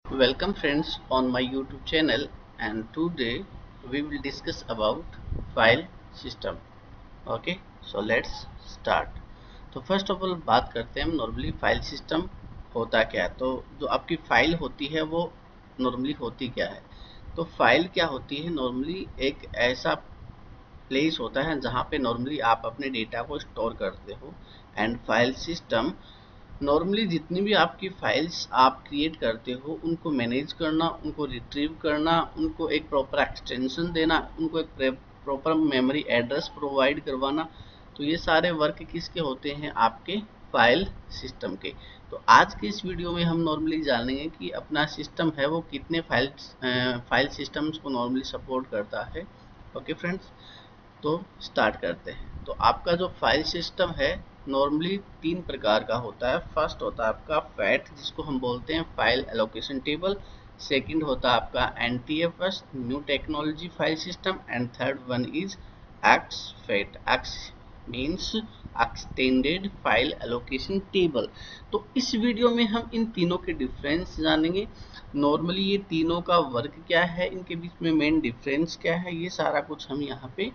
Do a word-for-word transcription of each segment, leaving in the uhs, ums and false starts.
Welcome friends on my YouTube channel, and today we will discuss about file system. Okay, so let's start. तो first of all बात करते हैं हम normally file system होता क्या है। तो जो आपकी फाइल होती है वो नॉर्मली होती क्या है। तो फाइल क्या होती है, नॉर्मली एक ऐसा प्लेस होता है जहाँ पे नॉर्मली आप अपने डेटा को स्टोर करते हो। एंड फाइल सिस्टम नॉर्मली जितनी भी आपकी फाइल्स आप क्रिएट करते हो उनको मैनेज करना, उनको रिट्रीव करना, उनको एक प्रॉपर एक्सटेंशन देना, उनको एक प्रॉपर मेमोरी एड्रेस प्रोवाइड करवाना, तो ये सारे वर्क किसके होते हैं, आपके फाइल सिस्टम के। तो आज के इस वीडियो में हम नॉर्मली जानेंगे कि अपना सिस्टम है वो कितने फाइल फाइल सिस्टम्स को नॉर्मली सपोर्ट करता है। ओके फ्रेंड्स, तो स्टार्ट करते हैं। तो आपका जो फाइल सिस्टम है नॉर्मली तीन प्रकार का होता है। फर्स्ट होता है आपका फैट, जिसको हम बोलते हैं फाइल एलोकेशन टेबल। सेकंड होता है आपका N T F S, new technology file system. And third one is ex FAT. Ex means extended file allocation table. तो इस वीडियो में हम इन तीनों के डिफरेंस जानेंगे। नॉर्मली ये तीनों का वर्क क्या है, इनके बीच में मेन डिफरेंस क्या है, ये सारा कुछ हम यहाँ पे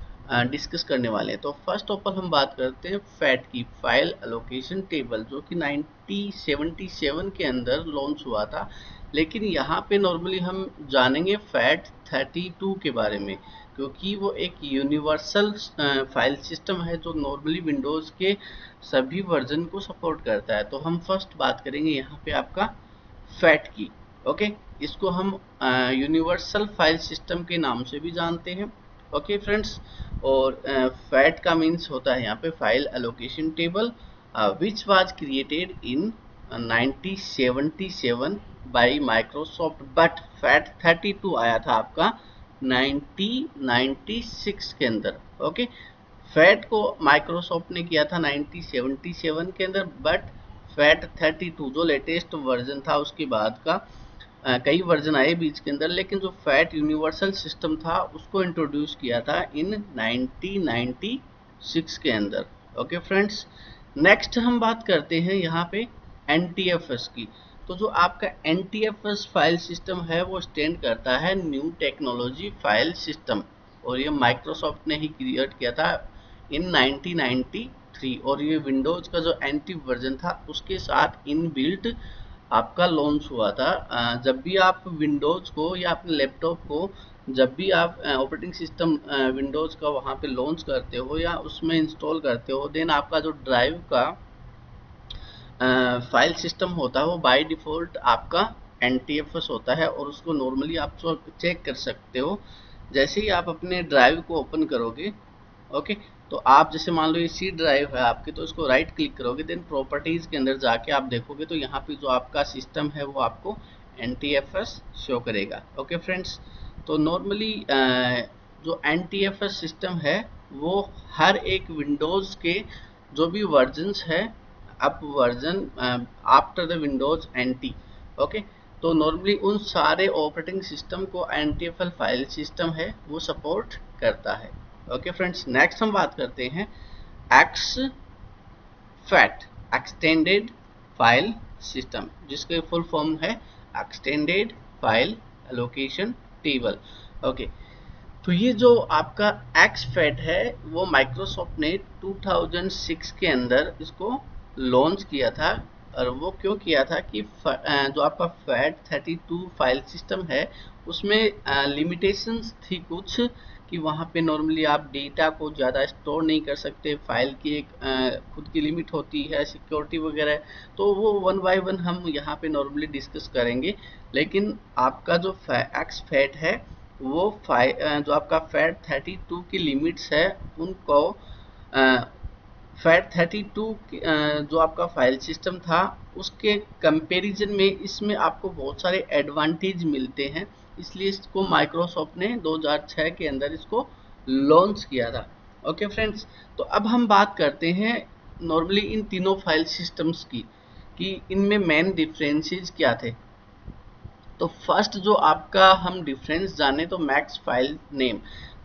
डिस्कस करने वाले हैं। तो फर्स्ट ऑफ ऑल हम बात करते हैं फैट की, फाइल एलोकेशन टेबल, जो कि नाइनटीन सेवेंटी सेवन के अंदर लॉन्च हुआ था। लेकिन यहाँ पे नॉर्मली हम जानेंगे फैट थर्टी टू के बारे में, क्योंकि वो एक यूनिवर्सल फाइल सिस्टम है जो नॉर्मली विंडोज़ के सभी वर्जन को सपोर्ट करता है। तो हम फर्स्ट बात करेंगे यहाँ पे आपका फैट की। ओके, इसको हम यूनिवर्सल फाइल सिस्टम के नाम से भी जानते हैं। ओके फ्रेंड्स, और फैट का मीन्स होता है यहाँ पे file allocation table, which was created in nineteen seventy seven by Microsoft, but FAT thirty two आया था आपका नाइनटीन नाइंटी सिक्स के अंदर। ओके, फैट को माइक्रोसॉफ्ट ने किया था नाइनटीन सेवेंटी सेवन के अंदर, बट फैट थर्टी टू जो लेटेस्ट वर्जन था उसके बाद का Uh, कई वर्जन आए बीच के अंदर, लेकिन जो फैट यूनिवर्सल सिस्टम था उसको इंट्रोड्यूस किया था इन नाइनटीन नाइंटी सिक्स के अंदर। ओके फ्रेंड्स, नेक्स्ट हम बात करते हैं यहाँ पे एन टी एफ एस की। तो जो आपका N T F S file system है वो स्टैंड करता है न्यू टेक्नोलॉजी फाइल सिस्टम, और ये माइक्रोसॉफ्ट ने ही क्रिएट किया था इन नाइनटीन नाइंटी थ्री। और ये विंडोज का जो एंटी वर्जन था उसके साथ इन बिल्ट आपका लॉन्च हुआ था। जब भी आप विंडोज़ को या अपने लैपटॉप को, जब भी आप ऑपरेटिंग सिस्टम विंडोज़ का वहाँ पे लॉन्च करते हो या उसमें इंस्टॉल करते हो, देन आपका जो ड्राइव का फाइल सिस्टम होता है वो बाय डिफ़ॉल्ट आपका एन टी एफ एस होता है, और उसको नॉर्मली आप चेक कर सकते हो जैसे ही आप अपने ड्राइव को ओपन करोगे। ओके, तो आप जैसे मान लो ये सी ड्राइव है आपकी, तो इसको राइट क्लिक करोगे, देन प्रॉपर्टीज के अंदर जाके आप देखोगे तो यहाँ पे जो आपका सिस्टम है वो आपको N T F S show करेगा। ओके फ्रेंड्स, तो नॉर्मली जो N T F S system है वो हर एक विंडोज़ के जो भी वर्जन्स है, up version after the Windows NT. Okay, तो नॉर्मली उन सारे ऑपरेटिंग सिस्टम को N T F L file system है वो सपोर्ट करता है। ओके फ्रेंड्स, नेक्स्ट हम बात करते हैं ex FAT, extended file system, जिसके फुल फॉर्म है extended file allocation table. Okay, तो ये जो आपका एक्स फैट है वो माइक्रोसॉफ्ट ने टू थाउजेंड सिक्स के अंदर इसको लॉन्च किया था। और वो क्यों किया था कि जो आपका FAT thirty two file system है उसमें लिमिटेशंस थी कुछ, कि वहाँ पे नॉर्मली आप डेटा को ज़्यादा स्टोर नहीं कर सकते, फाइल की एक खुद की लिमिट होती है, सिक्योरिटी वगैरह। तो वो वन बाय वन हम यहाँ पे नॉर्मली डिस्कस करेंगे। लेकिन आपका जो एक्स फैट है वो फाइ जो आपका फैट थर्टी टू की लिमिट्स है उनको फैट थर्टी टू जो आपका फाइल सिस्टम था उसके कंपैरिजन में इसमें आपको बहुत सारे एडवांटेज मिलते हैं, इसलिए इसको माइक्रोसॉफ्ट ने दो हज़ार छह के अंदर इसको लॉन्च किया था। ओके फ्रेंड्स, तो अब हम बात करते हैं नॉर्मली इन तीनों फाइल सिस्टम्स की कि इनमें मेन डिफरेंसेस क्या थे। तो फर्स्ट जो आपका हम डिफरेंस जाने तो मैक्स फाइल नेम।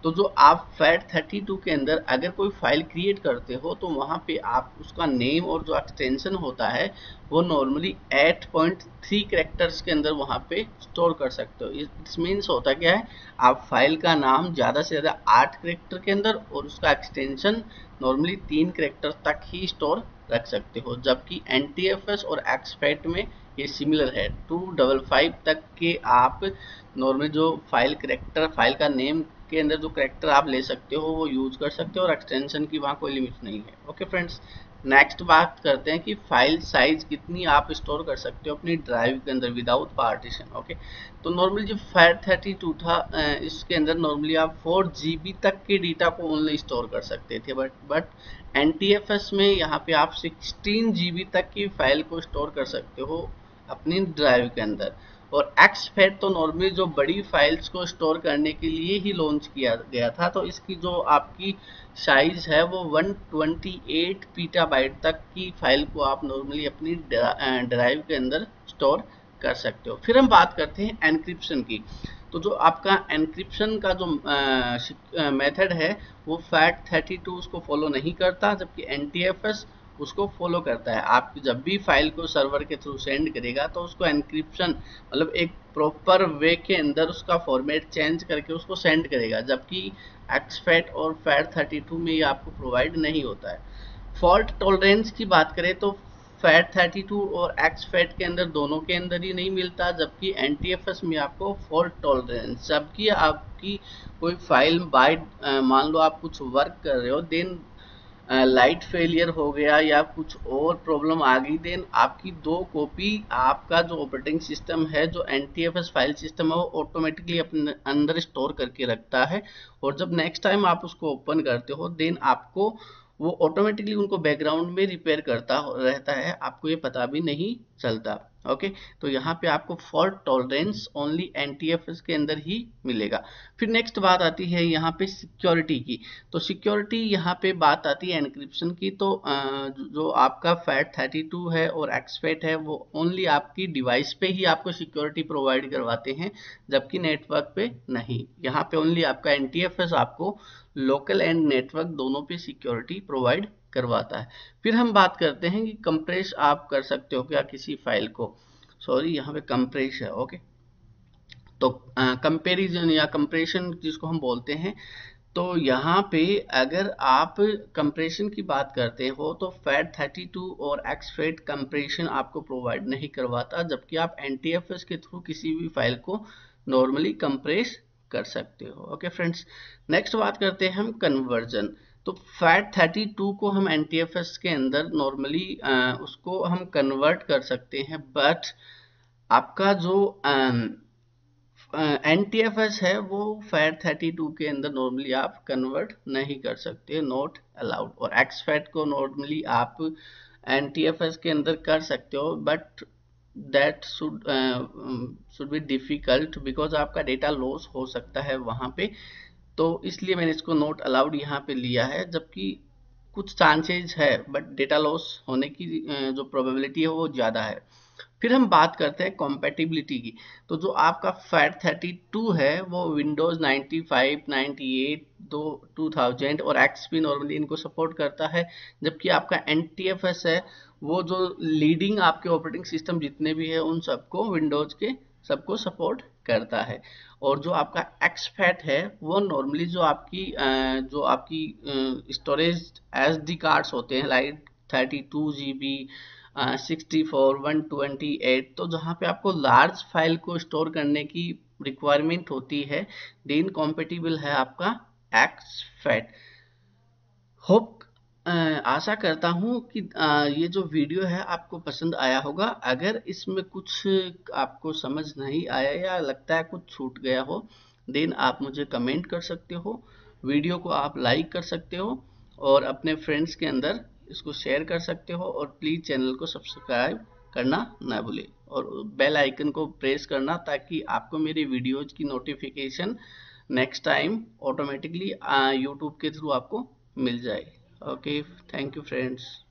तो जो आप फैट थर्टी टू के अंदर अगर कोई फाइल क्रिएट करते हो तो वहाँ पे आप उसका नेम और जो एक्सटेंशन होता है वो normally eight point three characters के अंदर वहाँ पे स्टोर कर सकते हो। इट्स मीन्स होता क्या है, आप फाइल का नाम ज़्यादा से ज़्यादा आठ कैरेक्टर के अंदर और उसका एक्सटेंशन नॉर्मली तीन कैरेक्टर तक ही स्टोर रख सकते हो, जबकि एन टी एफ एस और एक्सफैट में ये सिमिलर है। टू डबल फाइव तक के आप नॉर्मली जो फाइल कैरेक्टर फाइल का नेम के अंदर जो कैरेक्टर आप ले सकते हो वो यूज कर सकते हो और एक्सटेंशन की वहाँ कोई लिमिट नहीं है। ओके फ्रेंड्स, नेक्स्ट बात करते हैं कि फाइल साइज कितनी आप स्टोर कर सकते हो अपनी ड्राइव के अंदर विदाउट पार्टीशन। ओके, तो नॉर्मली जो फैट थर्टी टू था इसके अंदर नॉर्मली आप फोर जी बी तक के डेटा को ओनली स्टोर कर सकते थे, but but N T F S में यहाँ पे आप सिक्सटीन जी बी तक की फाइल को स्टोर कर सकते हो अपनी ड्राइव के अंदर। और एक्सफैट तो नॉर्मली जो बड़ी फाइल्स को स्टोर करने के लिए ही लॉन्च किया गया था, तो इसकी जो आपकी साइज है वो वन ट्वेंटी एट पीटाबाइट तक की फाइल को आप नॉर्मली अपनी ड्राइव के अंदर स्टोर कर सकते हो। फिर हम बात करते हैं एनक्रिप्शन की। तो जो आपका एनक्रिप्शन का जो मेथड है वो फैट थर्टी टू उसको फॉलो नहीं करता, जबकि एन टी एफ एस उसको फॉलो करता है। आप जब भी फाइल को सर्वर के थ्रू सेंड करेगा तो उसको एनक्रिप्शन मतलब एक प्रॉपर वे के अंदर उसका फॉर्मेट चेंज करके उसको सेंड करेगा, जबकि एक्सफैट और फैट थर्टी टू में ये आपको प्रोवाइड नहीं होता है। फॉल्ट टॉलरेंस की बात करें तो फैट थर्टी टू और एक्सफैट के अंदर दोनों के अंदर ही नहीं मिलता, जबकि एन टी एफ एस में आपको फॉल्ट टॉलरेंस, जबकि आपकी कोई फाइल बाय मान लो आप कुछ वर्क कर रहे हो देन लाइट uh, फेलियर हो गया या कुछ और प्रॉब्लम आ गई, देन आपकी दो कॉपी आपका जो ऑपरेटिंग सिस्टम है जो N T F S file system है वो ऑटोमेटिकली अपने अंदर स्टोर करके रखता है, और जब नेक्स्ट टाइम आप उसको ओपन करते हो देन आपको वो ऑटोमेटिकली उनको बैकग्राउंड में रिपेयर करता रहता है, आपको ये पता भी नहीं चलता। ओके, तो यहाँ पे आपको fault tolerance only N T F S के अंदर ही मिलेगा। फिर नेक्स्ट बात आती है यहाँ पे सिक्योरिटी की। तो सिक्योरिटी यहाँ पे बात आती है एनक्रिप्शन की। तो जो आपका फैट थर्टी टू है और एक्सफैट है वो ओनली आपकी डिवाइस पे ही आपको सिक्योरिटी प्रोवाइड करवाते हैं, जबकि नेटवर्क पे नहीं। यहाँ पे ओनली आपका एन टी एफ एस आपको लोकल एंड नेटवर्क दोनों पे सिक्योरिटी प्रोवाइड करवाता है। फिर हम बात करते हैं कि कंप्रेस आप कर सकते हो क्या किसी फाइल को, सॉरी यहाँ पे कंप्रेस है। ओके, तो कंपैरिजन या कंप्रेशन जिसको हम बोलते हैं, तो यहाँ पे अगर आप कंप्रेशन की बात करते हो तो फैट थर्टी टू और एक्सफैट कंप्रेशन आपको प्रोवाइड नहीं करवाता, जबकि आप एन टी एफ एस के थ्रू किसी भी फाइल को नॉर्मली कंप्रेस कर सकते हो। ओके फ्रेंड्स, नेक्स्ट बात करते हैं हम कन्वर्जन। तो फैट थर्टी टू को हम एन टी एफ एस के अंदर नॉर्मली उसको हम कन्वर्ट कर सकते हैं, बट आपका जो एन टी एफ एस है वो फैट थर्टी टू के अंदर नॉर्मली आप कन्वर्ट नहीं कर सकते, नॉट अलाउड। और एक्सफैट को नॉर्मली आप एन टी एफ एस के अंदर कर सकते हो, but that should should be difficult because आपका डेटा लॉस हो सकता है वहाँ पे, तो इसलिए मैंने इसको नॉट अलाउड यहाँ पे लिया है, जबकि कुछ चांसेज है बट डेटा लॉस होने की जो प्रोबेबिलिटी है वो ज़्यादा है। फिर हम बात करते हैं कॉम्पैटिबिलिटी की। तो जो आपका फैट थर्टी टू है वो Windows ninety five, ninety eight, दो टू थाउजेंड और एक्सपी नॉर्मली इनको सपोर्ट करता है, जबकि आपका एन टी एफ एस है वो जो लीडिंग आपके ऑपरेटिंग सिस्टम जितने भी है उन सबको विंडोज के सबको सपोर्ट करता है। और जो आपका एक्सफैट है वो नॉर्मली जो आपकी जो आपकी स्टोरेज एस डी कार्ड्स होते हैं like thirty two G B, sixty four, one twenty eight, तो जहाँ पे आपको लार्ज फाइल को स्टोर करने की रिक्वायरमेंट होती है, देन कॉम्पेटिबल है आपका एक्सफैट। होप आशा करता हूँ कि आ, ये जो वीडियो है आपको पसंद आया होगा। अगर इसमें कुछ आपको समझ नहीं आया या लगता है कुछ छूट गया हो देन आप मुझे कमेंट कर सकते हो, वीडियो को आप लाइक कर सकते हो और अपने फ्रेंड्स के अंदर इसको शेयर कर सकते हो, और प्लीज़ चैनल को सब्सक्राइब करना ना भूलें और बेल आइकन को प्रेस करना ताकि आपको मेरी वीडियोज की notification next time automatically YouTube के थ्रू आपको मिल जाए। Okay, thank you friends.